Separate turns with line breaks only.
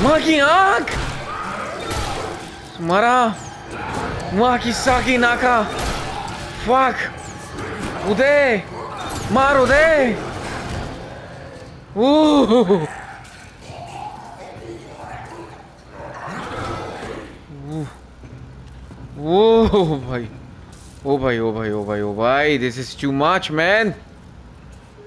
माँ की आँख मरा माँ की साकी नाका फक उदय मार उदय ओह भाई ओ भाई ओ भाई ओ भाई ओ भाई this is too much man